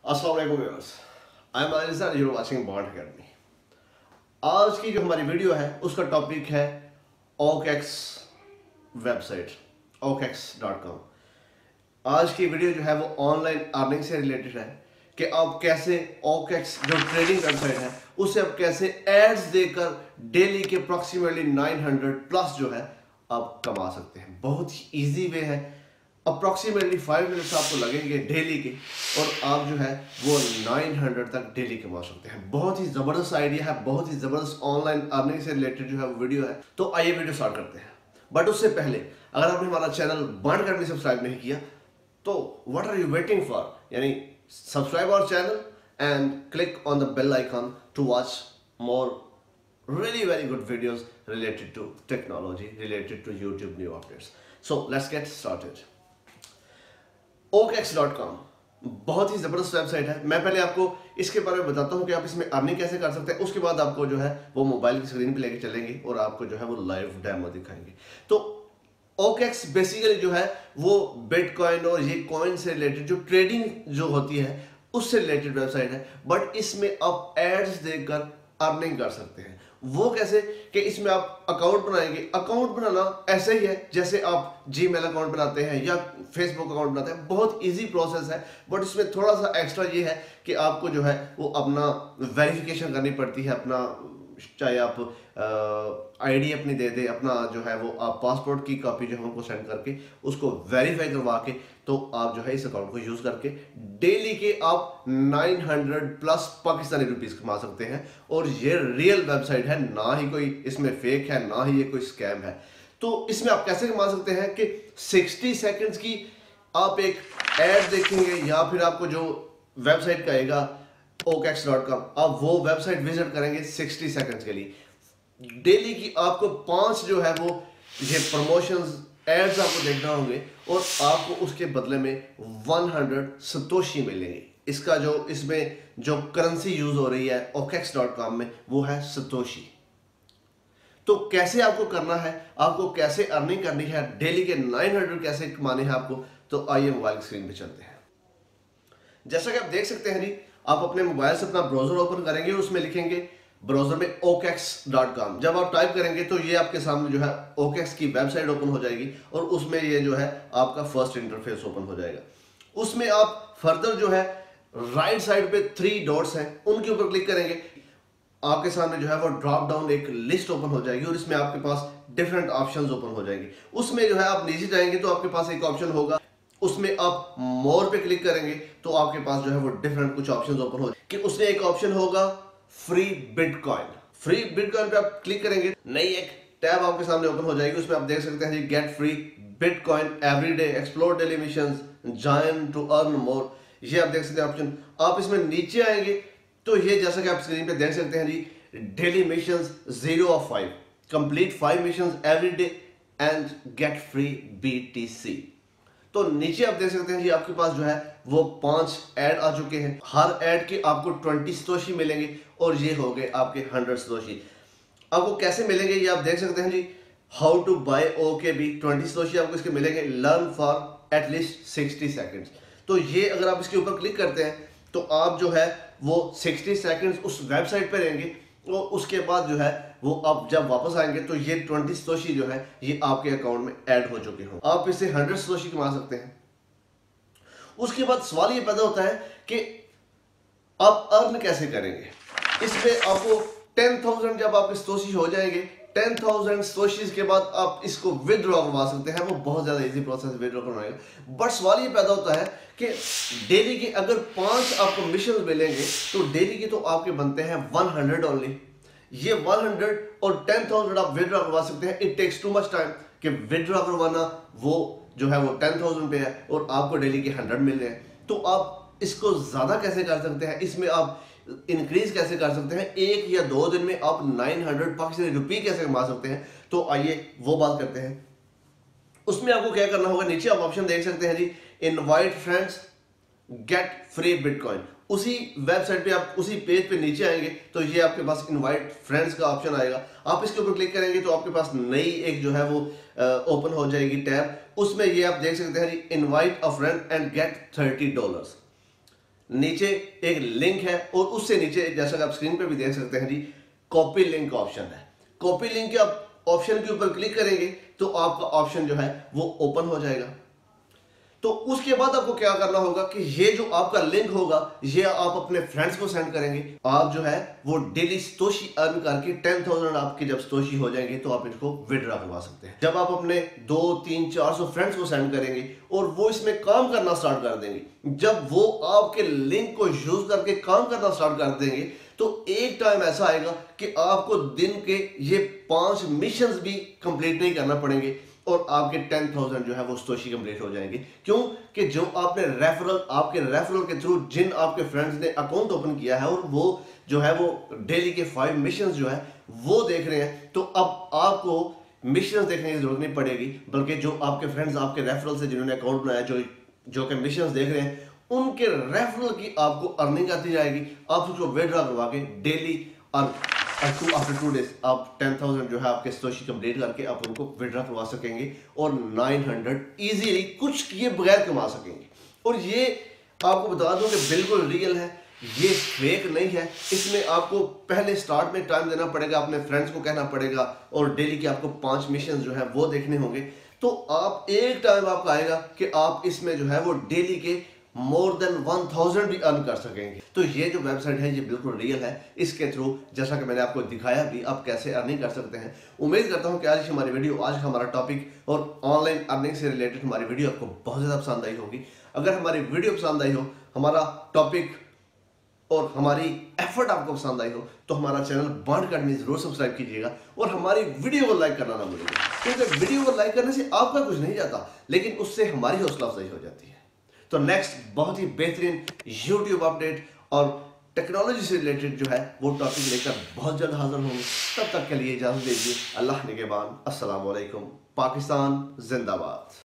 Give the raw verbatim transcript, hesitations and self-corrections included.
अस्सलाम वालेकुम viewers, I am Ali sir, you are watching Bond Academy. आज की जो हमारी वीडियो है उसका टॉपिक है OKEx website, OKEx dot com. आज की वीडियो जो है वो ऑनलाइन अर्निंग से रिलेटेड है कि आप कैसे ओकेक्स जो ट्रेडिंग वेबसाइट है उससे आप कैसे एड्स देकर डेली के अप्रॉक्सीमेटली नाइन हंड्रेड प्लस जो है आप कमा सकते हैं। बहुत ही ईजी वे है, अप्रॉक्सीमेटली फाइव मिनट्स आपको लगेंगे डेली के और आप जो है वो नाइन हंड्रेड तक डेली कमा सकते हैं। बहुत ही ज़बरदस्त आइडिया है, बहुत ही ज़बरदस्त ऑनलाइन अर्निंग से रिलेटेड जो है वो वीडियो है। तो आइए वीडियो स्टार्ट करते हैं। बट उससे पहले अगर आपने हमारा चैनल बॉन्ड अकेडमी सब्सक्राइब नहीं किया तो what are you waiting for, यानी subscribe our channel and click on the bell icon to watch more really very good videos related to technology, related to YouTube new updates. So let's get started. okex dot com बहुत ही ज़बरदस्त website है। मैं पहले आपको इसके बारे में बताता हूँ कि आप इसमें अर्निंग कैसे कर सकते हैं। उसके बाद आपको जो है वो मोबाइल की स्क्रीन पे लेके चलेंगे और आपको जो है वो लाइव डेमो दिखाएंगे। तो ओकेक्स बेसिकली जो है वो बिटकॉइन और ये कॉइन से रिलेटेड जो ट्रेडिंग जो होती है उससे रिलेटेड वेबसाइट है। बट इसमें आप एड्स देकर अर्निंग कर सकते हैं। वो कैसे कि इसमें आप अकाउंट बनाएंगे। अकाउंट बनाना ऐसे ही है जैसे आप जीमेल अकाउंट बनाते हैं या फेसबुक अकाउंट बनाते हैं। बहुत इजी प्रोसेस है, बट इसमें थोड़ा सा एक्स्ट्रा ये है कि आपको जो है वो अपना वेरिफिकेशन करनी पड़ती है। अपना चाहे आप आईडी अपनी दे दे, अपना जो है वो आप पासपोर्ट की कॉपी जो है उनको सेंड करके उसको वेरीफाई करवा के तो आप जो है इस अकाउंट को यूज करके डेली के आप nine hundred plus Pakistani rupees कमा सकते हैं। और ये रियल वेबसाइट है, ना ही कोई इसमें फेक है, ना ही ये कोई स्कैम है। तो इसमें आप कैसे कमा सकते हैं कि सिक्सटी सेकेंड्स की आप एक एड देखेंगे या फिर आपको जो वेबसाइट का आएगा ओकेक्स डॉट कॉम, आप वो वेबसाइट विजिट करेंगे सिक्सटी सेकेंड्स के लिए। डेली की आपको पांच जो है वो ये प्रमोशंस एड्स आपको देखना होंगे और आपको उसके बदले में वन हंड्रेड सतोशी मिलेंगे। इसका जो इसमें जो करेंसी यूज हो रही है ओकेक्स डॉट कॉम में वो है सतोशी। तो कैसे आपको करना है, आपको कैसे अर्निंग करनी है, डेली के नाइन हंड्रेड कैसे कमाने हैं आपको, तो आइए मोबाइल की स्क्रीन पे चलते हैं। जैसा कि आप देख सकते हैं जी, आप अपने मोबाइल से अपना ब्राउजर ओपन करेंगे और उसमें लिखेंगे ब्राउजर में ओकेक्स डॉट कॉम। जब आप टाइप करेंगे तो ये आपके सामने जो है ओकेक्स की वेबसाइट ओपन हो जाएगी और उसमें ये जो है आपका फर्स्ट इंटरफेस ओपन हो जाएगा। उसमें आप फर्दर जो है राइट साइड पे थ्री डॉट्स हैं उनके ऊपर क्लिक करेंगे। आपके सामने जो है वो ड्रॉप डाउन एक लिस्ट ओपन हो जाएगी और इसमें आपके पास डिफरेंट ऑप्शंस ओपन हो जाएंगे। उसमें जो है आप नीचे जाएंगे तो आपके पास एक ऑप्शन होगा, उसमें आप मोर पे क्लिक करेंगे तो आपके पास जो है वो डिफरेंट कुछ ऑप्शंस ओपन हो कि उसमें एक ऑप्शन होगा फ्री बिटकॉइन। फ्री बिटकॉइन पे आप क्लिक करेंगे, नई एक टैब आपके सामने ओपन हो जाएगी। उसमें आप देख सकते हैं get free bitcoin every day, explore daily missions, join to earn more, ये आप देख सकते हैं ऑप्शन। आप इसमें नीचे आएंगे तो ये जैसा कि आप स्क्रीन पे देख सकते हैं जी, daily missions zero of five, complete five missions every day and get free BTC. तो नीचे आप देख सकते हैं जी आपके पास जो है वो पांच ऐड आ चुके हैं। हर ऐड के आपको ट्वेंटी सतोशी मिलेंगे और ये हो गए आपके हंड्रेड सतोशी। आपको कैसे मिलेंगे ये आप देख सकते हैं जी, how to buy OK B, twenty satoshi आपको इसके मिलेंगे, learn for at least sixty seconds. तो ये अगर आप इसके ऊपर क्लिक करते हैं तो आप जो है वो सिक्सटी सेकेंड्स उस वेबसाइट पे रहेंगे और उसके बाद जो है वो आप जब वापस आएंगे तो ये ट्वेंटी सतोशी जो है ये आपके अकाउंट में ऐड हो चुके हों। आप इससे हंड्रेड सतोशी कमा सकते हैं। उसके बाद सवाल ये पैदा होता है कि आप अर्न कैसे करेंगे। इसमें आपको टेन थाउजेंड जब आपके सतोशी हो जाएंगे, टेन थाउजेंड सतोशी के बाद आप इसको विदड्रॉ करवा सकते हैं। वो बहुत ज्यादा इजी प्रोसेस विदड्रॉ करवाने का। बट सवाल ये पैदा होता है कि डेली के अगर पांच आपको मिशन मिलेंगे तो डेली के तो आपके बनते हैं वन हंड्रेड ओनली। ये वन हंड्रेड और टेन थाउजेंड आप विदड्रॉ करवा सकते हैं। It takes too much time कि विदड्रॉ करवाना वो जो है वो टेन थाउजेंड पे है और आपको डेली के हंड्रेड मिल रहे हैं। तो आप इसको ज्यादा कैसे कर सकते हैं, इसमें आप इंक्रीज कैसे कर सकते हैं, एक या दो दिन में आप नाइन हंड्रेड पाकिस्तानी रुपये कैसे कमा सकते हैं, तो आइए वो बात करते हैं। उसमें आपको क्या करना होगा, नीचे आप ऑप्शन देख सकते हैं जी, invite friends get free bitcoin. उसी वेबसाइट पे आप उसी पेज पे नीचे आएंगे तो ये आपके पास इनवाइट फ्रेंड्स का ऑप्शन आएगा। आप इसके ऊपर क्लिक करेंगे तो आपके पास नई एक जो है वो ओपन हो जाएगी टैब। उसमें ये आप देख सकते हैं जी, invite a friend and get thirty dollars. नीचे एक लिंक है और उससे नीचे जैसा कि आप स्क्रीन पे भी देख सकते हैं जी, कॉपी लिंक ऑप्शन है। कॉपी लिंक के आप ऑप्शन के ऊपर क्लिक करेंगे तो आपका ऑप्शन जो है वो ओपन हो जाएगा। तो उसके बाद आपको क्या करना होगा कि ये जो आपका लिंक होगा ये आप अपने फ्रेंड्स को सेंड करेंगे। आप जो है वो डेली सतोशी अर्न करके टेन थाउजेंड आपके जब सतोशी हो जाएंगे तो आप इसको विड्रॉ करवा सकते हैं। जब आप अपने दो तीन चार सौ फ्रेंड्स को सेंड करेंगे और वो इसमें काम करना स्टार्ट कर देंगे, जब वो आपके लिंक को यूज करके काम करना स्टार्ट कर देंगे तो एक टाइम ऐसा आएगा कि आपको दिन के ये पांच मिशंस भी कंप्लीट नहीं करना पड़ेंगे और आपके टेन थाउजेंड जो है वो सतोशी कंप्लीट हो जाएंगे। क्यों कि जो आपने रेफरल आपके रेफरल के थ्रू जिन आपके फ्रेंड्स ने अकाउंट ओपन किया है और वो जो है वो डेली के फाइव मिशंस जो है वो देख रहे हैं, तो अब आपको मिशंस देखने की जरूरत नहीं पड़ेगी, बल्कि जो आपके फ्रेंड्स आपके रेफरल से जिन्होंने अकाउंट बनाया जो जो कि मिशंस देख रहे हैं उनके रेफरल की आपको अर्निंग आती जाएगी। आप उसको विड्रॉ करवा के डेली और टू आफ्टर टू डेज आप टेन थाउजेंड जो है आपके सतोशी कंप्लीट करके आप उनको विड्रॉ करवा सकेंगे और नाइन हंड्रेड इजीली कुछ किए बगैर कमा सकेंगे। और ये आपको बता दूं कि बिल्कुल रियल है, ये फेक नहीं है। इसमें आपको पहले स्टार्ट में टाइम देना पड़ेगा, अपने फ्रेंड्स को कहना पड़ेगा और डेली के आपको पांच मिशन जो है वो देखने होंगे। तो आप एक टाइम आपका आएगा कि आप इसमें जो है वो डेली के मोर देन वन थाउजेंड भी अर्न कर सकेंगे। तो ये जो वेबसाइट है ये बिल्कुल रियल है। इसके थ्रू जैसा कि मैंने आपको दिखाया भी आप कैसे अर्निंग कर सकते हैं। उम्मीद करता हूं कि आज हमारी वीडियो, आज का हमारा टॉपिक और ऑनलाइन अर्निंग से रिलेटेड हमारी वीडियो आपको बहुत ज़्यादा पसंद आई होगी। अगर हमारी वीडियो पसंद आई हो, हमारा टॉपिक और हमारी एफर्ट आपको पसंद आई हो तो हमारा चैनल बॉन्ड अकेडमी जरूर सब्सक्राइब कीजिएगा और हमारी वीडियो को लाइक करना ना भूलिएगा, क्योंकि वीडियो को लाइक करने से आपका कुछ नहीं जाता लेकिन उससे हमारी हौसला अफजाई हो जाती है। तो नेक्स्ट बहुत ही बेहतरीन यूट्यूब अपडेट और टेक्नोलॉजी से रिलेटेड जो है वो टॉपिक लेकर बहुत जल्द हाजिर होंगे। तब तक के लिए इजाजत दीजिए। अल्लाह निगहबान। अस्सलाम वालेकुम। पाकिस्तान जिंदाबाद।